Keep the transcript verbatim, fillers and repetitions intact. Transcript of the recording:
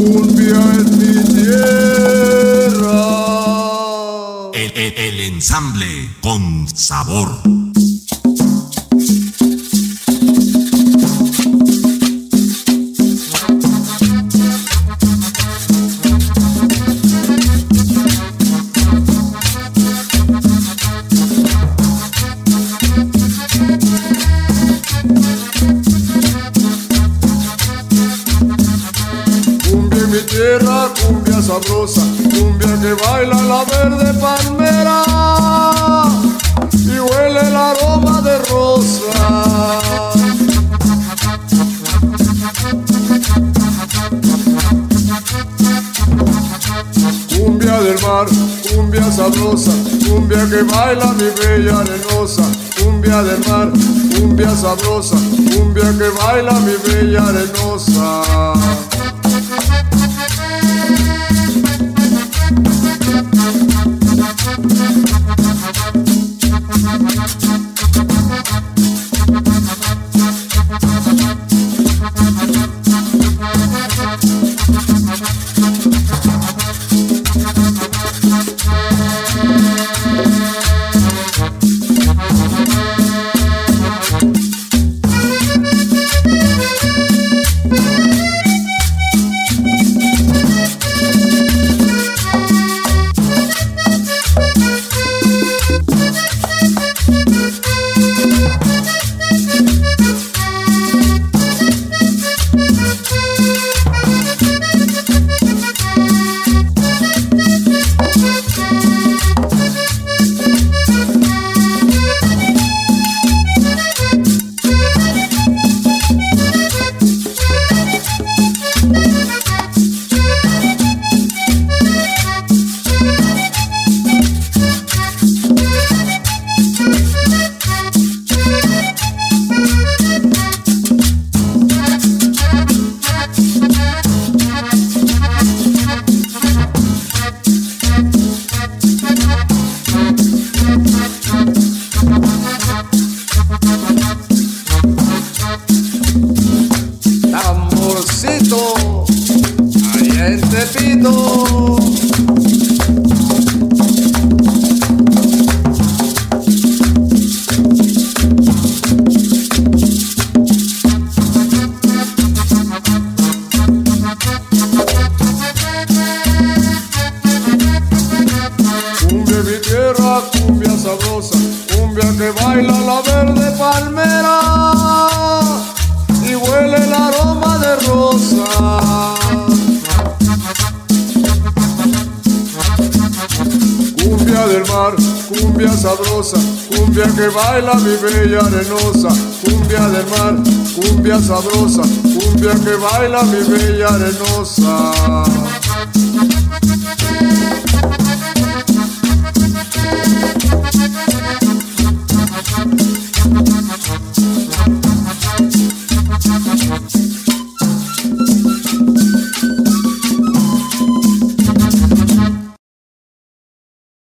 cumbia en mi tierra. El, el, el ensamble con sabor. Mi tierra, cumbia sabrosa, cumbia que baila la verde palmera y huele el aroma de rosa. Cumbia del mar, cumbia sabrosa, cumbia que baila mi bella arenosa. Cumbia del mar, cumbia sabrosa, cumbia que baila mi bella arenosa. Tamborcito, allá en Tepito. Cumbia mi tierra, cumbia sabrosa, cumbia que baila la verde palmera y huele el aroma de rosa. Cumbia del mar, cumbia sabrosa, cumbia que baila mi bella arenosa. Cumbia del mar, cumbia sabrosa, cumbia que baila mi bella arenosa.